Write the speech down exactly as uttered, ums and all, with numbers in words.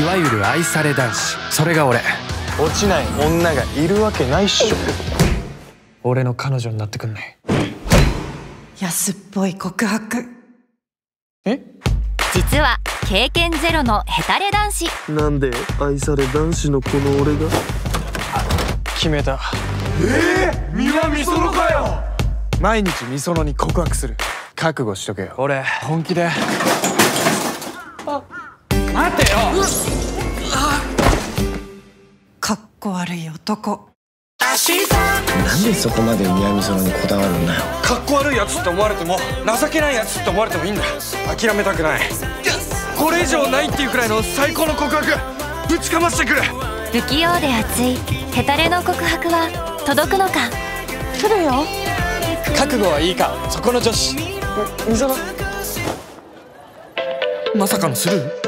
わゆる愛され男子、それが俺。 落ちない女がいるわけないっしょ。 俺の彼女になってくんない？ 安っぽい告白。 え？ 実は経験ゼロのヘタレ男子。 なんで愛され男子のこの俺が。 決めた。 えー、三輪美園かよ。 毎日美園に告白する。覚悟しとけよ。俺本気で。あ、待てよ。 かっこ悪い男。 なんでそこまで三輪美園にこだわるんだよ。 かっこ悪いやつって思われても、情けないやつって思われてもいいんだ。諦めたくない。これ以上ないっていうくらいの最高の告白ぶちかましてくる。 不器用で熱いヘタレの告白は届くのか。 来るよ。 覚悟はいいか、そこの女子。 美園、 まさかのスルー？